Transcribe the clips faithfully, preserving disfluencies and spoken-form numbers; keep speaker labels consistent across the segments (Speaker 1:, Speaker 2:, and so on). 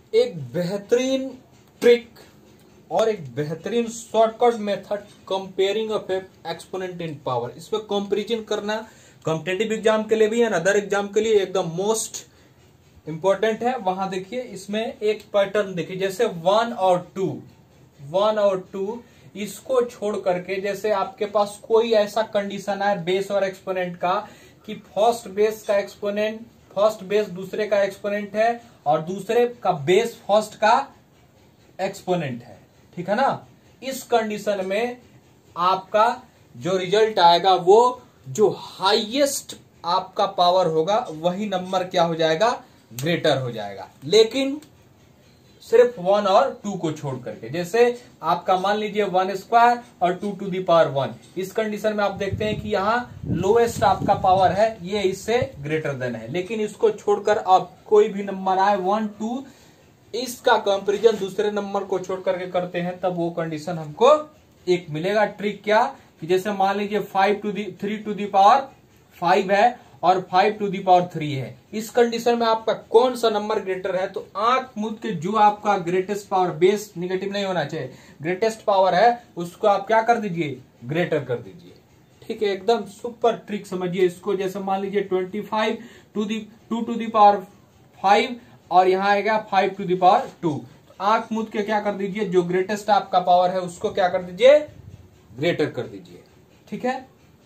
Speaker 1: एक बेहतरीन ट्रिक और एक बेहतरीन shortcut method comparing of exponent in power. इस पर कंपैरिजन करना कॉम्पिटिटिव एग्जाम के लिए भी है, अदर एग्जाम के लिए एकदम मोस्ट इंपॉर्टेंट है। वहां देखिए इसमें एक पैटर्न देखिए, जैसे वन और टू वन और टू इसको छोड़ करके जैसे आपके पास कोई ऐसा कंडीशन है बेस और एक्सपोनेंट का कि फर्स्ट बेस का एक्सपोनेंट फर्स्ट बेस दूसरे का एक्सपोनेंट है और दूसरे का बेस फर्स्ट का एक्सपोनेंट है, ठीक है ना। इस कंडीशन में आपका जो रिजल्ट आएगा वो जो हाईएस्ट आपका पावर होगा वही नंबर क्या हो जाएगा, ग्रेटर हो जाएगा, लेकिन सिर्फ वन और टू को छोड़ करके। जैसे आपका मान लीजिए वन स्क्वायर और two to the power one, इस कंडीशन में आप देखते हैं कि यहाँ लोएस्ट आपका पावर है ये इससे ग्रेटर देन है, लेकिन इसको छोड़कर आप कोई भी नंबर आए वन टू, इसका कंपैरिजन दूसरे नंबर को छोड़ करके करते हैं तब वो कंडीशन हमको एक मिलेगा। ट्रिक क्या कि जैसे मान लीजिए five to the three to the power five है और five to the power three है, इस कंडीशन में आपका कौन सा नंबर ग्रेटर है, तो आंख मूंद के जो आपका ग्रेटेस्ट पावर, बेस निगेटिव नहीं होना चाहिए, ग्रेटेस्ट पावर है उसको आप क्या कर दीजिए, ग्रेटर कर दीजिए। ठीक है, एकदम सुपर ट्रिक समझिए इसको। जैसे मान लीजिए twenty five to the two to the power power five यहाँ आएगा five to the power two, तो आंख मूंद के क्या कर दीजिए, जो ग्रेटेस्ट आपका पावर है उसको क्या कर दीजिए, ग्रेटर कर दीजिए। ठीक है,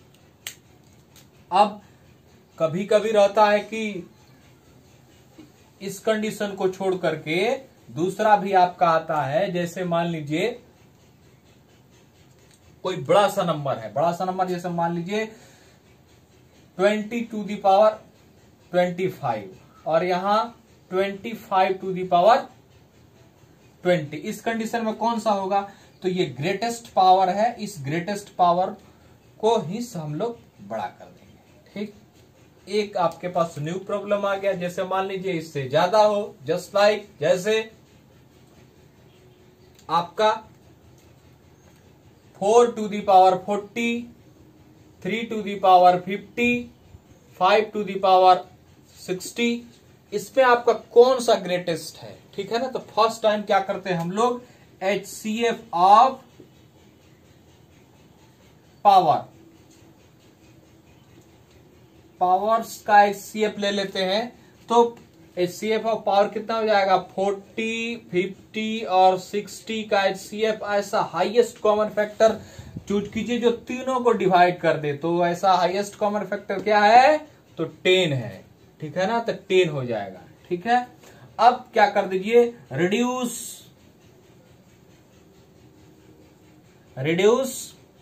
Speaker 1: अब कभी कभी रहता है कि इस कंडीशन को छोड़ करके दूसरा भी आपका आता है, जैसे मान लीजिए कोई बड़ा सा नंबर है, बड़ा सा नंबर जैसे मान लीजिए twenty to the power twenty five और यहां twenty five to the power twenty, इस कंडीशन में कौन सा होगा, तो ये ग्रेटेस्ट पावर है, इस ग्रेटेस्ट पावर को ही हम लोग बड़ा कर देंगे। ठीक, एक आपके पास न्यू प्रॉब्लम आ गया, जैसे मान लीजिए इससे ज्यादा हो, जस्ट लाइक like, जैसे आपका four to the power forty, three to the power fifty, five to the power sixty, इसमें आपका कौन सा ग्रेटेस्ट है। ठीक है ना, तो फर्स्ट टाइम क्या करते हैं हम लोग, एच सी एफ ऑफ पावर पावर्स का एच सी एफ ले लेते हैं, तो एच सी एफ ऑफ पावर कितना हो जाएगा, फोर्टी, फिफ्टी और सिक्सटी का एच सी एफ। ऐसा हाईएस्ट कॉमन फैक्टर चूज कीजिए जो तीनों को डिवाइड कर दे, तो ऐसा हाईएस्ट कॉमन फैक्टर क्या है, तो टेन है। ठीक है ना, तो टेन हो जाएगा। ठीक है, अब क्या कर दीजिए, रिड्यूस रिड्यूस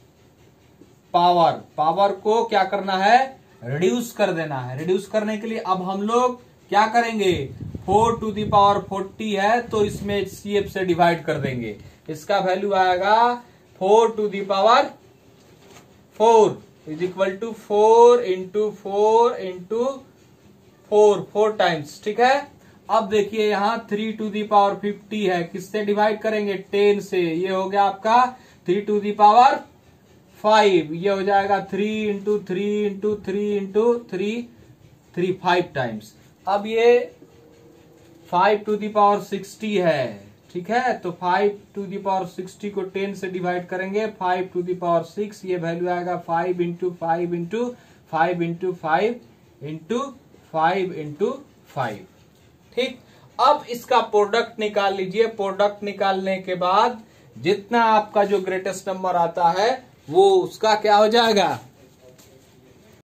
Speaker 1: पावर पावर को क्या करना है, रिड्यूस कर देना है। रिड्यूस करने के लिए अब हम लोग क्या करेंगे, four to the power forty है तो इसमें एच सी एफ से डिवाइड कर देंगे, इसका वैल्यू आएगा four to the power four is equal to four into four into four, four times. ठीक है, अब देखिए यहां three to the power fifty है, किससे डिवाइड करेंगे, टेन से, ये हो गया आपका three to the power five, ये हो जाएगा three into three into three into three three five times. अब ये five to the power sixty है। ठीक है, तो five to the power sixty को टेन से डिवाइड करेंगे, five to the power six, ये वैल्यू आएगा five into five into five into five into five into five. ठीक, अब इसका प्रोडक्ट निकाल लीजिए। प्रोडक्ट निकालने के बाद जितना आपका जो ग्रेटेस्ट नंबर आता है वो उसका क्या हो जाएगा,